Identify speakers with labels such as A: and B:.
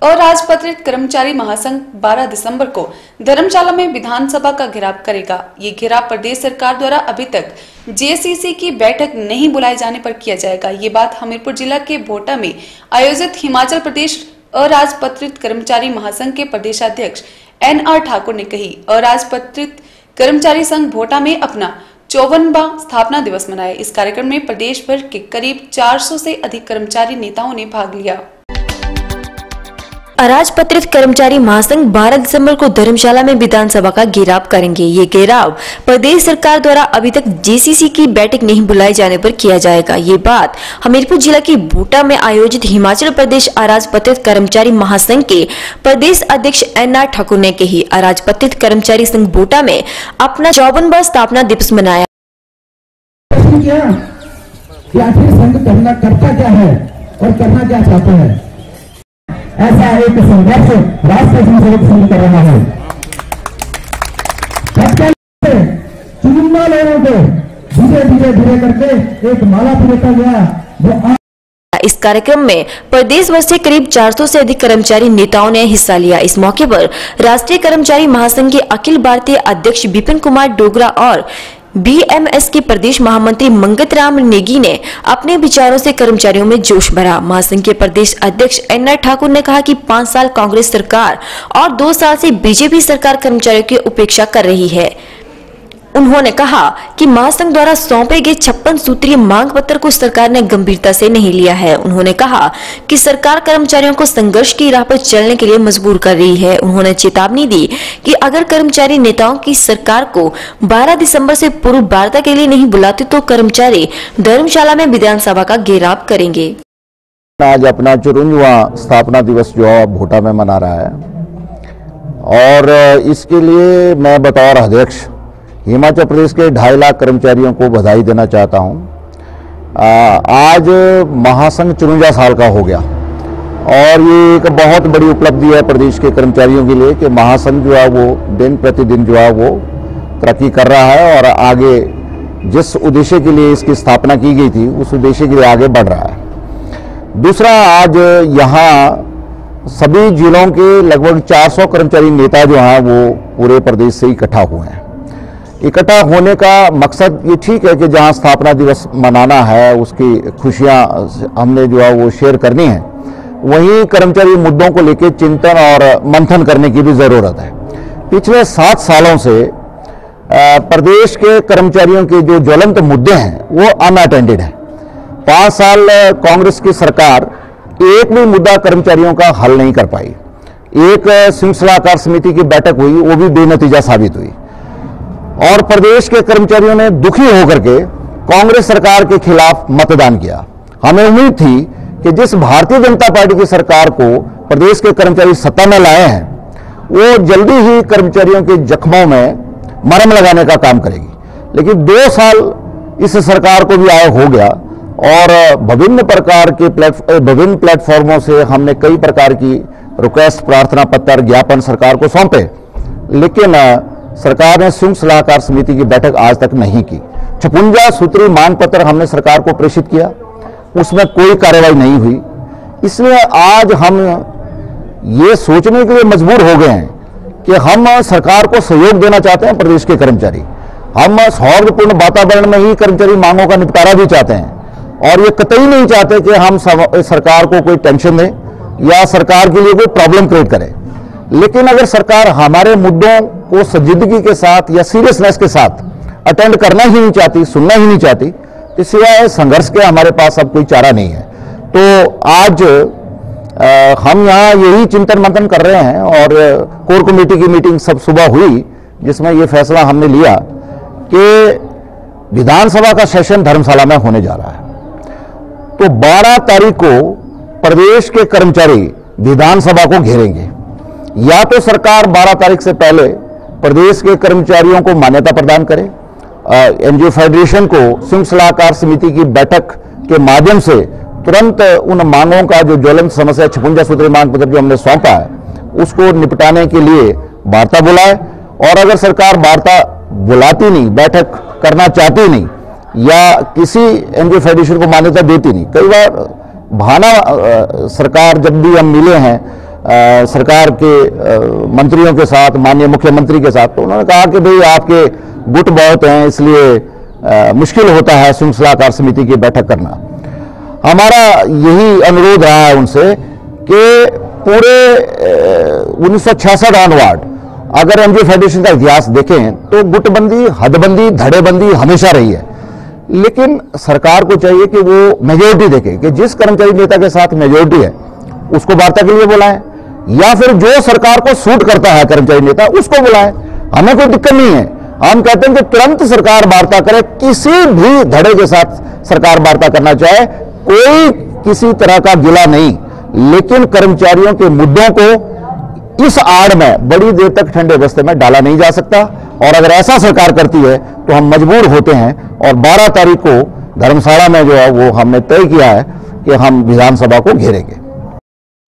A: अराजपत्रित कर्मचारी महासंघ 12 दिसंबर को धर्मशाला में विधानसभा का घेराव करेगा। ये घेराव प्रदेश सरकार द्वारा अभी तक जेसीसी की बैठक नहीं बुलाए जाने पर किया जाएगा। ये बात हमीरपुर जिला के भोटा में आयोजित हिमाचल प्रदेश अराजपत्रित कर्मचारी महासंघ के प्रदेशाध्यक्ष NR ठाकुर ने कही। अराजपत्रित कर्मचारी संघ भोटा में अपना 54वां स्थापना दिवस मनाया। इस कार्यक्रम में प्रदेश भर के करीब 400 से अधिक कर्मचारी नेताओं ने भाग लिया।
B: अराजपत्रित कर्मचारी महासंघ 12 दिसंबर को धर्मशाला में विधानसभा का घेराव करेंगे। ये घेराव प्रदेश सरकार द्वारा अभी तक जेसीसी की बैठक नहीं बुलाए जाने पर किया जाएगा। ये बात हमीरपुर जिला के भोटा में आयोजित हिमाचल प्रदेश अराजपत्रित कर्मचारी महासंघ के प्रदेश अध्यक्ष NR ठाकुर ने कही। अराजपत्रित कर्मचारी संघ भोटा में अपना 54वां स्थापना दिवस मनाया।
C: संघ करता क्या है और करना क्या चाहता है, ऐसा एक संघर्ष राष्ट्रीय स्वयंसेवक संघ कर रहा है। चुनिंदा लोगों को धीरे धीरे धीरे करके एक माला पिरोता गया वो।
B: इस कार्यक्रम में प्रदेश भर से करीब 400 से अधिक कर्मचारी नेताओं ने हिस्सा लिया। इस मौके पर राष्ट्रीय कर्मचारी महासंघ के अखिल भारतीय अध्यक्ष विपिन कुमार डोगरा और BMS के प्रदेश महामंत्री मंगत राम नेगी ने अपने विचारों से कर्मचारियों में जोश भरा। महासंघ के प्रदेश अध्यक्ष NR ठाकुर ने कहा कि 5 साल कांग्रेस सरकार और 2 साल से बीजेपी सरकार कर्मचारियों की उपेक्षा कर रही है। उन्होंने कहा कि महासंघ द्वारा सौंपे गए 56 सूत्रीय मांग पत्र को सरकार ने गंभीरता से नहीं लिया है। उन्होंने कहा कि सरकार कर्मचारियों को संघर्ष की राह पर चलने के लिए मजबूर कर रही है। उन्होंने चेतावनी दी कि अगर कर्मचारी नेताओं की सरकार को 12 दिसंबर से पूर्व वार्ता के लिए नहीं बुलाते तो कर्मचारी धर्मशाला में विधानसभा का घेराव करेंगे।
D: आज अपना 54वां स्थापना दिवस जो है भोटा में मना रहा है और इसके लिए मैं बतौर अध्यक्ष हिमाचल प्रदेश के 2.5 लाख कर्मचारियों को बधाई देना चाहता हूं। आज महासंघ 54 साल का हो गया और ये एक बहुत बड़ी उपलब्धि है प्रदेश के कर्मचारियों के लिए कि महासंघ जो है वो दिन प्रतिदिन जो है वो तरक्की कर रहा है और आगे जिस उद्देश्य के लिए इसकी स्थापना की गई थी उस उद्देश्य के लिए आगे बढ़ रहा है। दूसरा, आज यहाँ सभी जिलों के लगभग 400 कर्मचारी नेता जो हैं वो पूरे प्रदेश से इकट्ठा हुए हैं। इकट्ठा होने का मकसद ये ठीक है कि जहां स्थापना दिवस मनाना है उसकी खुशियां हमने जो है वो शेयर करनी है, वहीं कर्मचारी मुद्दों को लेकर चिंतन और मंथन करने की भी ज़रूरत है। पिछले 7 सालों से प्रदेश के कर्मचारियों के जो ज्वलंत मुद्दे हैं वो अनअटेंडेड है। 5 साल कांग्रेस की सरकार एक भी मुद्दा कर्मचारियों का हल नहीं कर पाई। एक संघ सलाहकार समिति की बैठक हुई, वो भी बेनतीजा साबित हुई और प्रदेश के कर्मचारियों ने दुखी होकर के कांग्रेस सरकार के खिलाफ मतदान किया। हमें उम्मीद थी कि जिस भारतीय जनता पार्टी की सरकार को प्रदेश के कर्मचारी सत्ता में लाए हैं वो जल्दी ही कर्मचारियों के जख्मों में मरहम लगाने का काम करेगी, लेकिन 2 साल इस सरकार को भी आया हो गया और विभिन्न प्रकार के विभिन्न प्लेटफॉर्मों से हमने कई प्रकार की रिक्वेस्ट, प्रार्थना पत्र, ज्ञापन सरकार को सौंपे, लेकिन सरकार ने संघ सलाहकार समिति की बैठक आज तक नहीं की। 56 सूत्रीय मांग पत्र हमने सरकार को प्रेषित किया, उसमें कोई कार्रवाई नहीं हुई। इसलिए आज हम ये सोचने के लिए मजबूर हो गए हैं कि हम सरकार को सहयोग देना चाहते हैं। प्रदेश के कर्मचारी हम सौहार्दपूर्ण वातावरण में ही कर्मचारी मांगों का निपटारा भी चाहते हैं और ये कतई नहीं चाहते कि हम सरकार को कोई टेंशन दें या सरकार के लिए कोई प्रॉब्लम क्रिएट करे। लेकिन अगर सरकार हमारे मुद्दों को संजीदगी के साथ या सीरियसनेस के साथ अटेंड करना ही नहीं चाहती, सुनना ही नहीं चाहती, तो सिवाय संघर्ष के हमारे पास अब कोई चारा नहीं है। तो आज हम यहाँ यही चिंतन मंथन कर रहे हैं और कोर कमेटी की मीटिंग सब सुबह हुई जिसमें ये फैसला हमने लिया कि विधानसभा का सेशन धर्मशाला में होने जा रहा है। तो 12 तारीख को प्रदेश के कर्मचारी विधानसभा को घेरेंगे। या तो सरकार 12 तारीख से पहले प्रदेश के कर्मचारियों को मान्यता प्रदान करे, एनजीओ फेडरेशन को संघ सलाहकार समिति की बैठक के माध्यम से तुरंत उन मांगों का जो ज्वलंत समस्या 56 सूत्रीय मांग पत्र जो हमने सौंपा है उसको निपटाने के लिए वार्ता बुलाए, और अगर सरकार वार्ता बुलाती नहीं, बैठक करना चाहती नहीं या किसी एनजीओ फेडरेशन को मान्यता देती नहीं, कई बार बहाना सरकार जब भी हम मिले हैं सरकार के मंत्रियों के साथ, माननीय मुख्यमंत्री के साथ, तो उन्होंने कहा कि भाई आपके गुट बहुत हैं, इसलिए मुश्किल होता है संसदीय समिति की बैठक करना। हमारा यही अनुरोध रहा है उनसे कि पूरे 1966 ऑनवर्ड अगर एनजीओ फेडरेशन का इतिहास देखें तो गुटबंदी, हदबंदी, धड़ेबंदी हमेशा रही है, लेकिन सरकार को चाहिए कि वो मेजोरिटी देखे, कि जिस कर्मचारी नेता के साथ मेजोरिटी है उसको वार्ता के लिए बुलाएं, या फिर जो सरकार को सूट करता है कर्मचारी नेता उसको बुलाएं। हमें कोई दिक्कत नहीं है, हम कहते हैं कि तुरंत सरकार वार्ता करे, किसी भी धड़े के साथ सरकार वार्ता करना चाहे, कोई किसी तरह का गिला नहीं, लेकिन कर्मचारियों के मुद्दों को इस आड़ में बड़ी देर तक ठंडे बस्ते में डाला नहीं जा सकता। और अगर ऐसा सरकार करती है तो हम मजबूर होते हैं, और 12 तारीख को धर्मशाला में जो है वो हमने तय किया है कि हम विधानसभा को घेरेंगे।